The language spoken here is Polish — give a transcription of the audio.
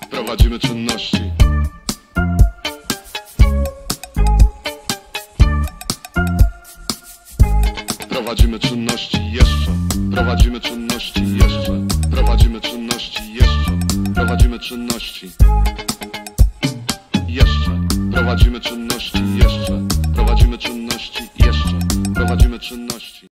Prowadzimy czynności. Prowadzimy czynności jeszcze. Prowadzimy czynności jeszcze. Prowadzimy czynności jeszcze. Prowadzimy czynności jeszcze. Prowadzimy czynności jeszcze. Prowadzimy czynności jeszcze. Prowadzimy czynności.